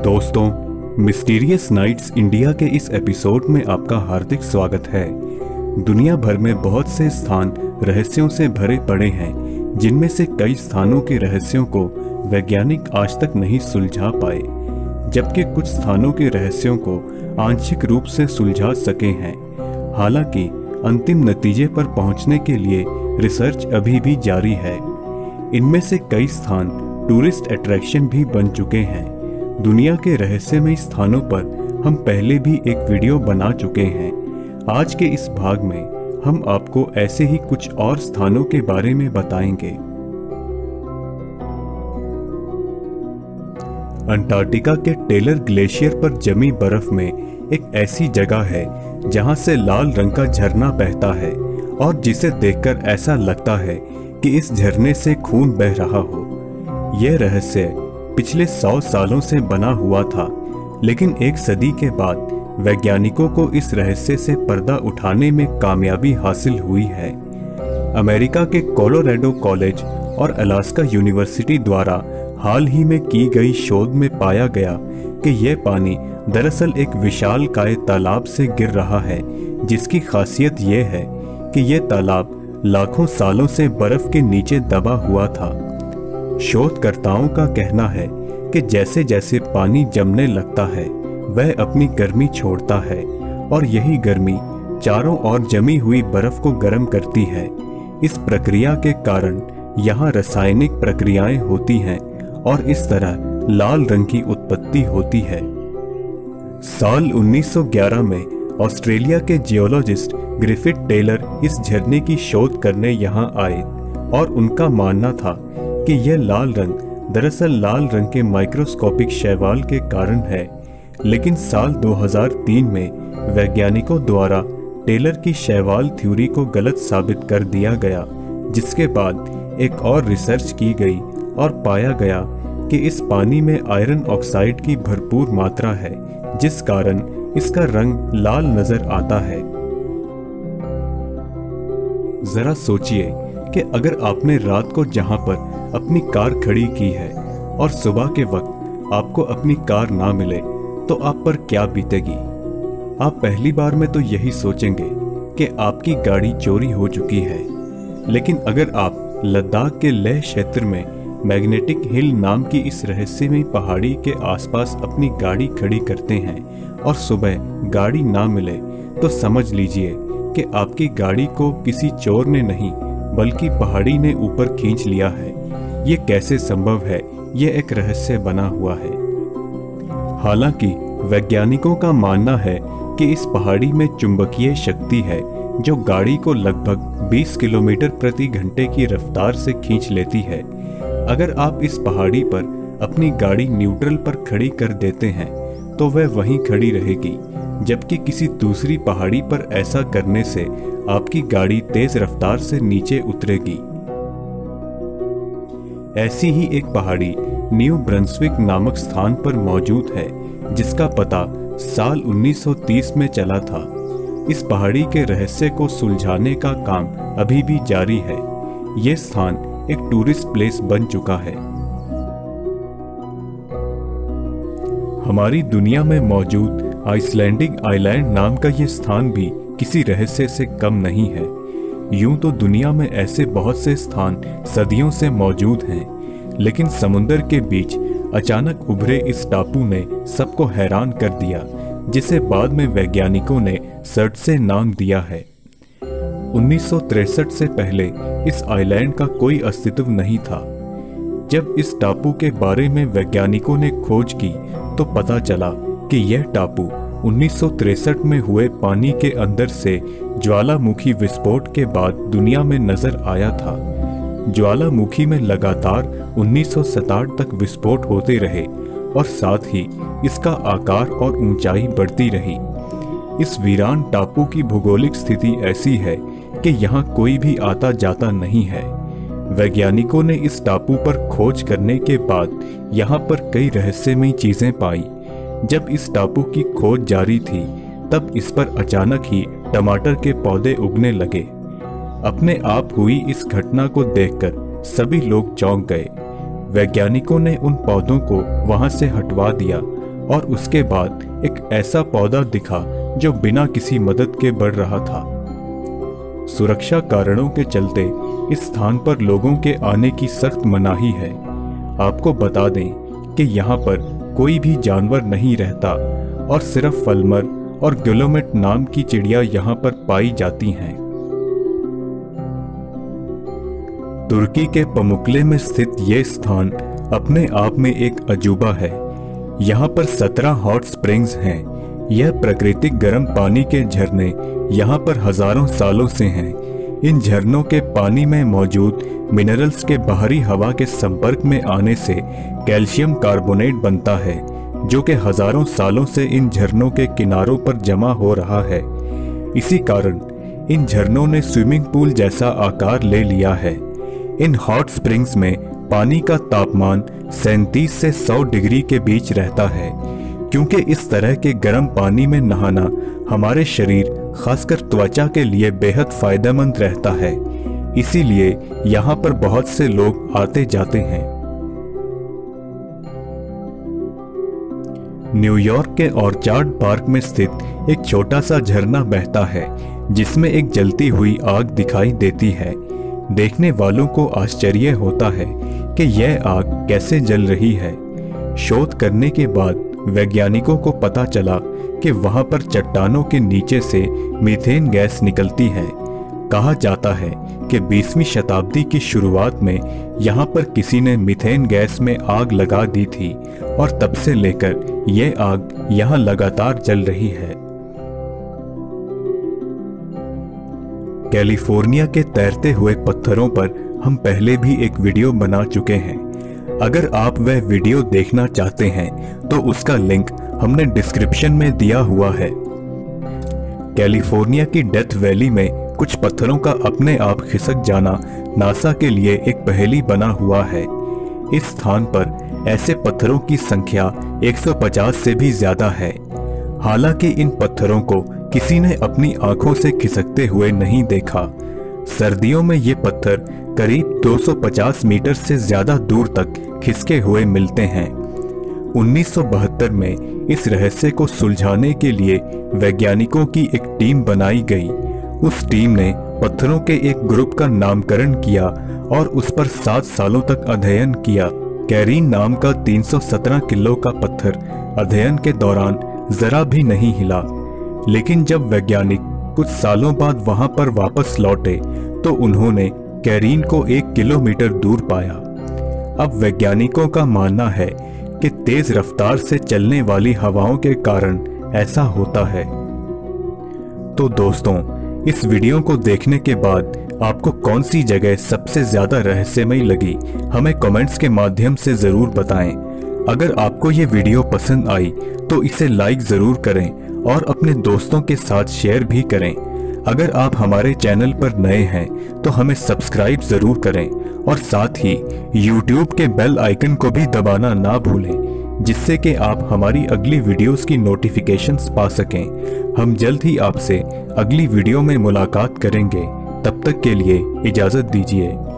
दोस्तों, mysterious nights India के इस एपिसोड में आपका हार्दिक स्वागत है। दुनिया भर में बहुत से स्थान रहस्यों से भरे पड़े हैं, जिनमें से कई स्थानों के रहस्यों को वैज्ञानिक आज तक नहीं सुलझा पाए, जबकि कुछ स्थानों के रहस्यों को आंशिक रूप से सुलझा सके हैं। हालांकि अंतिम नतीजे पर पहुंचने के लिए रिसर्च अभी भी जारी है। इनमें से कई स्थान टूरिस्ट अट्रैक्शन भी बन चुके हैं। दुनिया के रहस्यमय स्थानों पर हम पहले भी एक वीडियो बना चुके हैं। आज के इस भाग में हम आपको ऐसे ही कुछ और स्थानों के बारे में बताएंगे। अंटार्कटिका के टेलर ग्लेशियर पर जमी बर्फ में एक ऐसी जगह है जहां से लाल रंग का झरना बहता है और जिसे देखकर ऐसा लगता है कि इस झरने से खून बह रहा हो। यह रहस्य पिछले 100 सालों से बना हुआ था, लेकिन एक सदी के बाद वैज्ञानिकों को इस रहस्य से पर्दा उठाने में कामयाबी हासिल हुई है। अमेरिका के कोलोराडो कॉलेज और अलास्का यूनिवर्सिटी द्वारा हाल ही में की गई शोध में पाया गया कि यह पानी दरअसल एक विशालकाय तालाब से गिर रहा है, जिसकी खासियत यह है कि यह तालाब लाखों सालों से बर्फ के नीचे दबा हुआ था। शोधकर्ताओं का कहना है कि जैसे जैसे पानी जमने लगता है, वह अपनी गर्मी छोड़ता है और यही गर्मी चारों ओर जमी हुई बर्फ को गर्म करती है। इस प्रक्रिया के कारण यहाँ रासायनिक प्रक्रियाएं होती हैं और इस तरह लाल रंग की उत्पत्ति होती है। साल 1911 में ऑस्ट्रेलिया के जियोलॉजिस्ट ग्रिफिथ टेलर इस झरने की शोध करने यहाँ आए और उनका मानना था कि यह लाल रंग दरअसल लाल रंग के माइक्रोस्कोपिक शैवाल के कारण है। लेकिन साल 2003 में वैज्ञानिकों द्वारा टेलर की शैवाल थ्योरी को गलत साबित कर दिया गया, जिसके बाद एक और रिसर्च की गई और पाया गया कि इस पानी में आयरन ऑक्साइड की भरपूर मात्रा है, जिस कारण इसका रंग लाल नजर आता है। जरा सोचिए कि अगर आपने रात को जहां पर अपनी कार खड़ी की है और सुबह के वक्त आपको अपनी कार ना मिले तो आप पर क्या बीतेगी। आप पहली बार में तो यही सोचेंगे कि आपकी गाड़ी चोरी हो चुकी है, लेकिन अगर आप लद्दाख के लेह क्षेत्र में मैग्नेटिक हिल नाम की इस रहस्यमयी पहाड़ी के आसपास अपनी गाड़ी खड़ी करते हैं और सुबह गाड़ी ना मिले, तो समझ लीजिए कि आपकी गाड़ी को किसी चोर ने नहीं बल्कि पहाड़ी ने ऊपर खींच लिया है। ये कैसे संभव है, ये एक रहस्य बना हुआ है। हालांकि वैज्ञानिकों का मानना है कि इस पहाड़ी में चुंबकीय शक्ति है जो गाड़ी को लगभग 20 किलोमीटर प्रति घंटे की रफ्तार से खींच लेती है। अगर आप इस पहाड़ी पर अपनी गाड़ी न्यूट्रल पर खड़ी कर देते हैं तो वह वहीं खड़ी रहेगी, जबकि किसी दूसरी पहाड़ी पर ऐसा करने से आपकी गाड़ी तेज रफ्तार से नीचे उतरेगी। ऐसी ही एक पहाड़ी न्यू ब्रंसविक नामक स्थान पर मौजूद है, जिसका पता साल 1930 में चला था। इस पहाड़ी के रहस्य को सुलझाने का काम अभी भी जारी है। यह स्थान एक टूरिस्ट प्लेस बन चुका है। हमारी दुनिया में मौजूद आइसलैंडिक आइलैंड नाम का यह स्थान भी किसी रहस्य से कम नहीं है। यूं तो दुनिया में ऐसे बहुत से स्थान सदियों से मौजूद हैं, लेकिन समुद्र के बीच अचानक उभरे इस टापू ने सबको हैरान कर दिया, जिसे बाद में वैज्ञानिकों ने सर्डसे नाम दिया है। 1963 से पहले इस आइलैंड का कोई अस्तित्व नहीं था। जब इस टापू के बारे में वैज्ञानिकों ने खोज की तो पता चला कि यह टापू 1963 में हुए पानी के अंदर से ज्वालामुखी विस्फोट के बाद दुनिया में नजर आया था। ज्वालामुखी में लगातार 1967 तक विस्फोट होते रहे और साथ ही इसका आकार और ऊंचाई बढ़ती रही। इस वीरान टापू की भौगोलिक स्थिति ऐसी है कि यहाँ कोई भी आता जाता नहीं है। वैज्ञानिकों ने इस टापू पर खोज करने के बाद यहाँ पर कई रहस्यमयी चीजें पाई। जब इस टापू की खोज जारी थी तब इस पर अचानक ही टमाटर के पौधे उगने लगे। अपने आप हुई इस घटना को देखकर सभी लोग चौंक गए। वैज्ञानिकों ने उन पौधों को वहां से हटवा दिया और उसके बाद एक ऐसा पौधा दिखा जो बिना किसी मदद के बढ़ रहा था। सुरक्षा कारणों के चलते इस स्थान पर लोगों के आने की सख्त मनाही है। आपको बता दें कि यहाँ पर कोई भी जानवर नहीं रहता और सिर्फ फलमर और गुलेमेट नाम की चिड़िया यहाँ पर पाई जाती हैं। तुर्की के पमुकले में स्थित यह स्थान अपने आप में एक अजूबा है। यहाँ पर 17 हॉट स्प्रिंग्स हैं। यह प्राकृतिक गर्म पानी के झरने यहाँ पर हजारों सालों से हैं। इन झरनों के पानी में मौजूद मिनरल्स के बाहरी हवा के संपर्क में आने से कैल्शियम कार्बोनेट बनता है, जो कि हजारों सालों से इन झरनों के किनारों पर जमा हो रहा है। इसी कारण इन झरनों ने स्विमिंग पूल जैसा आकार ले लिया है। इन हॉट स्प्रिंग्स में पानी का तापमान 37 से 100 डिग्री के बीच रहता है। क्योंकि इस तरह के गर्म पानी में नहाना हमारे शरीर, खासकर त्वचा के लिए बेहद फायदेमंद रहता है, इसीलिए यहाँ पर बहुत से लोग आते जाते हैं। न्यूयॉर्क के ऑर्चार्ड पार्क में स्थित एक छोटा सा झरना बहता है, जिसमें एक जलती हुई आग दिखाई देती है। देखने वालों को आश्चर्य होता है कि यह आग कैसे जल रही है। शोध करने के बाद वैज्ञानिकों को पता चला कि वहां पर चट्टानों के नीचे से मीथेन गैस निकलती है। कहा जाता है कि 20वीं शताब्दी की शुरुआत में यहां पर किसी ने मीथेन गैस में आग लगा दी थी और तब से लेकर यह आग यहां लगातार जल रही है। कैलिफोर्निया के तैरते हुए पत्थरों पर हम पहले भी एक वीडियो बना चुके हैं। अगर आप वह वीडियो देखना चाहते हैं तो उसका लिंक हमने डिस्क्रिप्शन में दिया हुआ है। कैलिफोर्निया की डेथ वैली में कुछ पत्थरों का अपने आप खिसक जाना नासा के लिए एक पहेली बना हुआ है। इस स्थान पर ऐसे पत्थरों की संख्या 150 से भी ज्यादा है। हालांकि इन पत्थरों को किसी ने अपनी आंखों से खिसकते हुए नहीं देखा। सर्दियों में ये पत्थर करीब 250 मीटर से ज्यादा दूर तक खिसके हुए मिलते हैं। 1972 में इस रहस्य को सुलझाने के लिए वैज्ञानिकों की एक टीम बनाई गई। उस टीम ने पत्थरों के एक ग्रुप का नामकरण किया और उस पर 7 सालों तक अध्ययन किया। कैरीन नाम का 317 किलो का पत्थर अध्ययन के दौरान जरा भी नहीं हिला, लेकिन जब वैज्ञानिक कुछ सालों बाद वहां पर वापस लौटे तो उन्होंने कैरीन को 1 किलोमीटर दूर पाया। अब वैज्ञानिकों का मानना है कि तेज रफ्तार से चलने वाली हवाओं के कारण ऐसा होता है। तो दोस्तों, इस वीडियो को देखने के बाद आपको कौन सी जगह सबसे ज्यादा रहस्यमयी लगी, हमें कमेंट्स के माध्यम से जरूर बताएं। अगर आपको ये वीडियो पसंद आई तो इसे लाइक जरूर करें और अपने दोस्तों के साथ शेयर भी करें। अगर आप हमारे चैनल पर नए हैं तो हमें सब्सक्राइब जरूर करें और साथ ही YouTube के बेल आइकन को भी दबाना ना भूलें, जिससे कि आप हमारी अगली वीडियोस की नोटिफिकेशंस पा सकें। हम जल्द ही आपसे अगली वीडियो में मुलाकात करेंगे। तब तक के लिए इजाजत दीजिए।